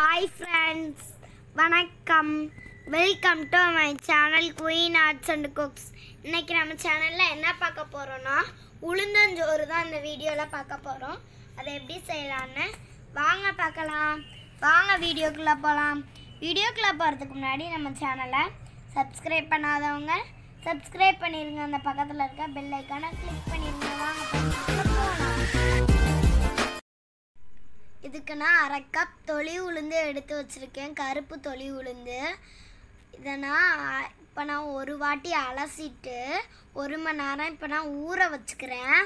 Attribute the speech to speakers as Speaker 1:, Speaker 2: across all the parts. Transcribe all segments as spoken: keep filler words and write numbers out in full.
Speaker 1: Hi friends, வணக்கம். Welcome to my channel queen arts and cooks. இன்னைக்கு நம்ம சேனலில் என்ன பார்க்க போகிறோன்னா உளுந்தஞ்சோறு தான் இந்த வீடியோவில் பார்க்க போகிறோம். அதை எப்படி செய்யலான்னு வாங்க பார்க்கலாம். வாங்க வீடியோக்குள்ளே போகலாம். வீடியோக்குள்ளே போகிறதுக்கு முன்னாடி நம்ம சேனலை சப்ஸ்கிரைப் பண்ணாதவங்க சப்ஸ்கிரைப் பண்ணிடுங்க. அந்த பக்கத்தில் இருக்க பெல் ஐக்கானை கிளிக் பண்ணிடுங்க. வாங்க போகலாம். இதுக்கு நான் அரை கப் தொளி உளுந்து எடுத்து வச்சுருக்கேன், கருப்பு தொளி உளுந்து. இதை நான் இப்போ நான் ஒரு வாட்டி அலசிட்டு ஒரு மணி நேரம் இப்போ நான் ஊற வச்சுக்கிறேன்.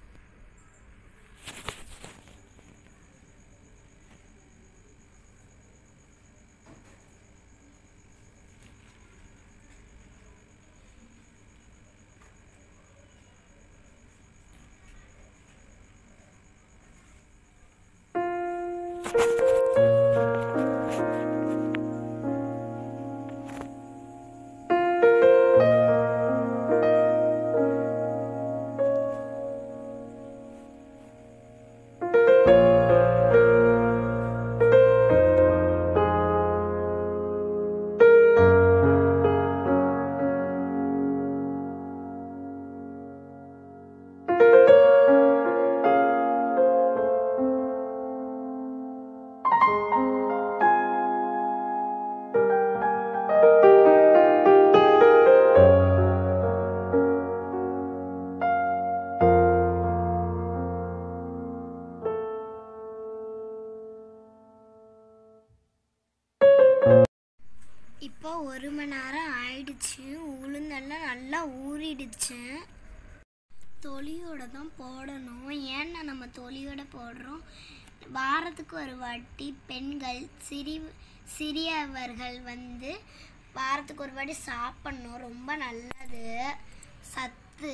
Speaker 1: இப்போ ஒரு மணி நேரம் ஆயிடுச்சு. உளுந்தெல்லாம் நல்லா ஊறிடுச்சு. தொலியோட தான் போடணும். ஏன்னா நம்ம தொலியோட போடுறோம். வாரத்துக்கு ஒரு வாட்டி பெண்கள் சிறி சிறியவர்கள் வந்து வாரத்துக்கு ஒரு வாட்டி சாப்பிடணும். ரொம்ப நல்லது, சத்து.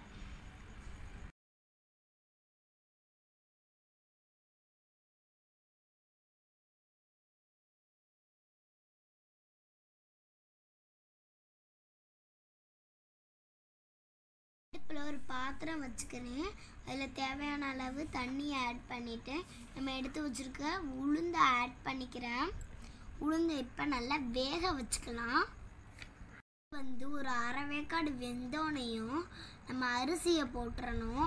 Speaker 1: இப்போ ஒரு பாத்திரம் வச்சுக்கிறேன். அதில் தேவையான அளவு தண்ணி ஆட் பண்ணிவிட்டு நம்ம எடுத்து வச்சுருக்க உளுந்தை ஆட் பண்ணிக்கிறேன். உளுந்தை இப்போ நல்லா வேக வச்சுக்கலாம். வந்து ஒரு அரை வேக்காடு வெந்தோனையும் நம்ம அரிசியை போட்டுறணும்.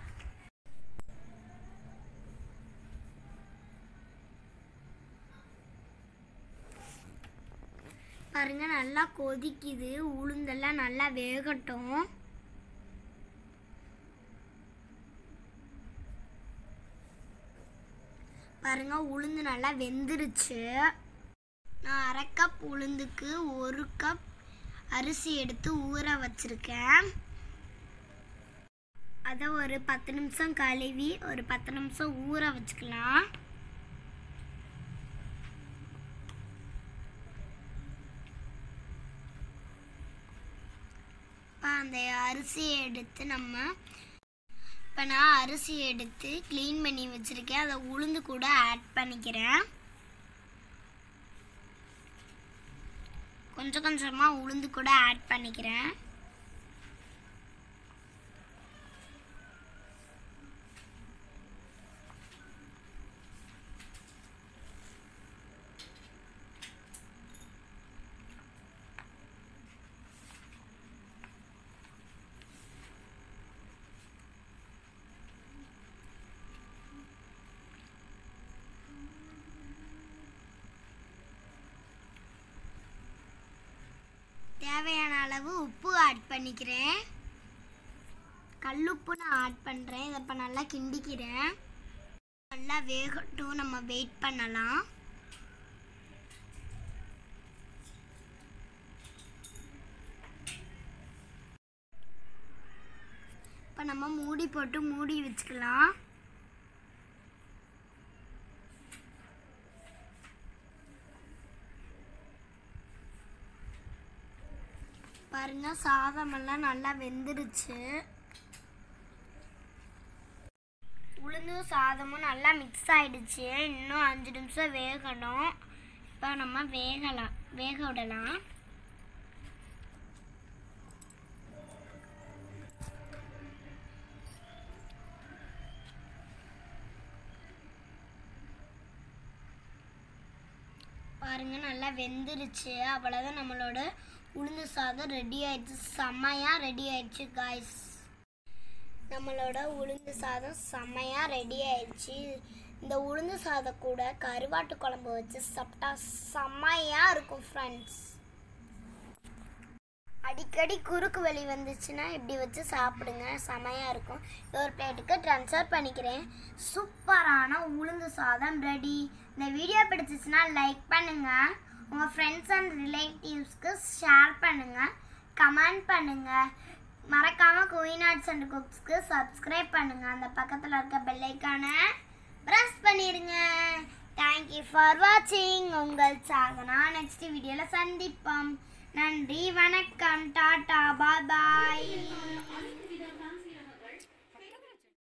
Speaker 1: பாருங்க, நல்லா கொதிக்குது. உளுந்தெல்லாம் நல்லா வேகட்டும். பாருங்க, உளுந்து நல்லா வெந்துருச்சு. நான் அரை கப் உளுந்துக்கு ஒரு கப் அரிசி எடுத்து ஊற வச்சிருக்கேன். அதை ஒரு பத்து நிமிஷம் கழுவி ஒரு பத்து நிமிஷம் ஊற வச்சுக்கலாம். இப்போ அந்த அரிசியை எடுத்து நம்ம இப்போ நான் அரிசி எடுத்து க்ளீன் பண்ணி வச்சுருக்கேன். அதை உளுந்து கூட ஆட் பண்ணிக்கிறேன். கொஞ்சம் கொஞ்சமாக உளுந்து கூட ஆட் பண்ணிக்கிறேன். தேவையான அளவு உப்பு ஆட் பண்ணிக்கிறேன். கல்லுப்பு நான் ஆட் பண்ணுறேன். இதை இப்போ நல்லா கிண்டிக்கிறேன். நல்லா வேகட்டும், நம்ம வெயிட் பண்ணலாம். இப்போ நம்ம மூடி போட்டு மூடி வச்சுக்கலாம். பாருங்க, சாதமெல்லாம் நல்லா வெந்துருச்சு. உளுந்தும் சாதமும் நல்லா மிக்ஸ் ஆயிடுச்சு. இன்னும் அஞ்சு நிமிஷம் வேகணும். இப்போ நம்ம வேகலாம் வேக விடலாம். பாருங்க நல்லா வெந்துருச்சு. அவ்வளோதான், நம்மளோட உளுந்து சாதம் ரெடி ஆயிடுச்சு. செம்மையாக ரெடி ஆயிடுச்சு காய்ஸ். நம்மளோட உளுந்து சாதம் செம்மையாக ரெடி ஆயிடுச்சு. இந்த உளுந்து சாதம் கூட கருவாட்டு குழம்பு வச்சு சாப்பிட்டா செம்மையாக இருக்கும் ஃப்ரெண்ட்ஸ். அடிக்கடி குறுக்கு வலி வந்துச்சுன்னா இப்படி வச்சு சாப்பிடுங்க, செமையாக இருக்கும். ஒரு பிளேட்டுக்கு ட்ரான்ஸ்ஃபர் பண்ணிக்கிறேன். சூப்பரான உளுந்து சாதம் ரெடி. இந்த வீடியோ பிடிச்சிச்சுன்னா லைக் பண்ணுங்கள், உங்கள் ஃப்ரெண்ட்ஸ் அண்ட் ரிலேட்டிவ்ஸ்க்கு ஷேர் பண்ணுங்கள், கமெண்ட் பண்ணுங்கள். மறக்காமல் குயின் ஆர்ட்ஸ் அண்ட் குக்ஸ்க்கு சப்ஸ்கிரைப் பண்ணுங்கள். அந்த பக்கத்தில் இருக்க பெல் ஐக்கானை ப்ரெஸ் பண்ணிடுங்க. தேங்க்யூ ஃபார் வாட்சிங். உங்கள் சாதனா நெக்ஸ்ட் வீடியோவில் சந்திப்போம். நன்றி, வணக்கம், டாடா, பாய் பாய்.